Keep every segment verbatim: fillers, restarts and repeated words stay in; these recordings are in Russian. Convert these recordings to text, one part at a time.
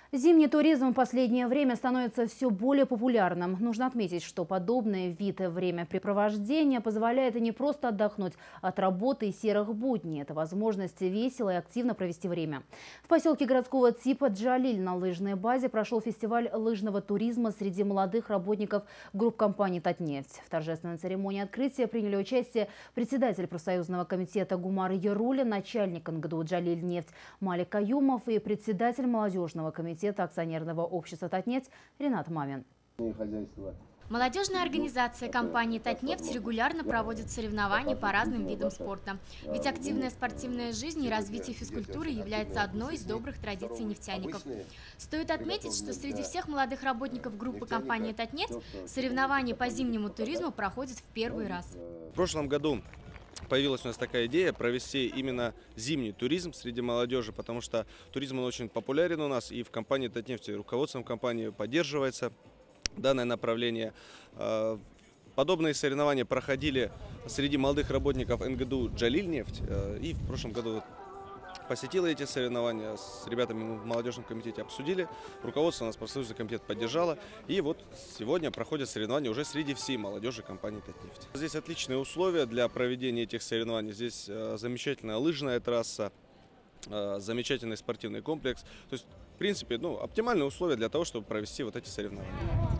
Зимний туризм в последнее время становится все более популярным. Нужно отметить, что подобный вид времяпрепровождения позволяет не просто отдохнуть от работы и серых будней. Это возможность весело и активно провести время. В поселке городского типа Джалиль на лыжной базе прошел фестиваль лыжного туризма среди молодых работников групп компании «Татнефть». В торжественной церемонии открытия приняли участие председатель профсоюзного комитета Гумар Яруля, начальник эн гэ дэ у «Джалиль-нефть» Малик Каюмов и председатель молодежного комитета акционерного общества «Татнефть» Ринат Мамин. Молодежная организация компании «Татнефть» регулярно проводит соревнования по разным видам спорта. Ведь активная спортивная жизнь и развитие физкультуры является одной из добрых традиций нефтяников. Стоит отметить, что среди всех молодых работников группы компании «Татнефть» соревнования по зимнему туризму проходят в первый раз. В прошлом году появилась у нас такая идея провести именно зимний туризм среди молодежи, потому что туризм он очень популярен у нас, и в компании «Татнефть», руководством компании поддерживается данное направление. Подобные соревнования проходили среди молодых работников эн гэ дэ у «Джалиль-нефть», и в прошлом году посетила эти соревнования, с ребятами мы в молодежном комитете обсудили, руководство у нас профсоюзный комитет поддержало, и вот сегодня проходят соревнования уже среди всей молодежи компании «Татнефть». Здесь отличные условия для проведения этих соревнований, здесь замечательная лыжная трасса, замечательный спортивный комплекс, то есть в принципе ну, оптимальные условия для того, чтобы провести вот эти соревнования.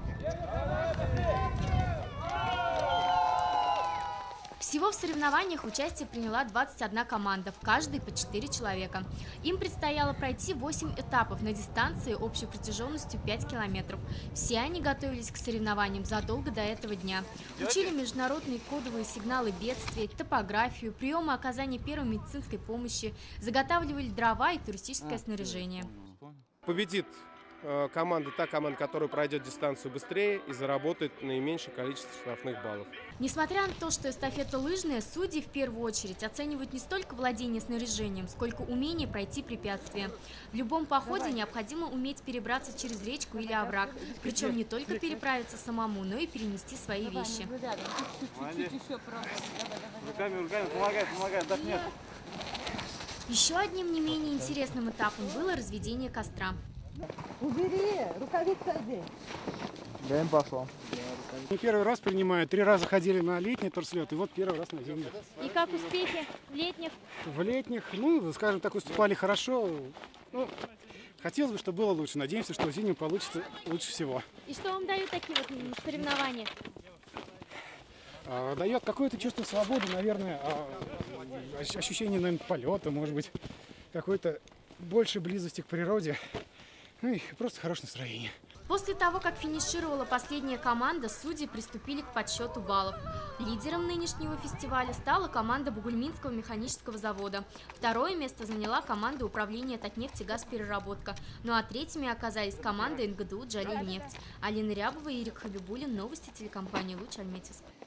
Всего в соревнованиях участие приняла двадцать одна команда, в каждой по четыре человека. Им предстояло пройти восемь этапов на дистанции общей протяженностью пять километров. Все они готовились к соревнованиям задолго до этого дня. Учили международные кодовые сигналы бедствия, топографию, приемы оказания первой медицинской помощи, заготавливали дрова и туристическое снаряжение. Победит команда, та команда, которая пройдет дистанцию быстрее и заработает наименьшее количество штрафных баллов. Несмотря на то, что эстафета лыжная, судьи в первую очередь оценивают не столько владение снаряжением, сколько умение пройти препятствия. В любом походе необходимо уметь перебраться через речку или овраг, причем не только переправиться самому, но и перенести свои вещи. Руками, руками, помогай, помогай, отдохни. Еще одним не менее интересным этапом было разведение костра. Убери, рукавицы одень. Да, им пошло. Мы первый раз принимаю, три раза ходили на летний торслет, и вот первый раз на зимний. И как успехи в летних? В летних, ну, скажем так, выступали хорошо. Ну, хотелось бы, чтобы было лучше. Надеемся, что в зимнем получится лучше всего. И что вам дают такие вот соревнования? А, дает какое-то чувство свободы, наверное, а, ощущение, наверное, полета, может быть, какой-то больше близости к природе. Ну и просто хорошее настроение. После того, как финишировала последняя команда, судьи приступили к подсчету баллов. Лидером нынешнего фестиваля стала команда Бугульминского механического завода. Второе место заняла команда управления «Татнефть» и «Газпереработка». Ну а третьими оказались команды эн гэ дэ у «Джалиль-нефть». Алина Рябова и Ирик Хабибулин. Новости телекомпании «Луч», Альметьевск.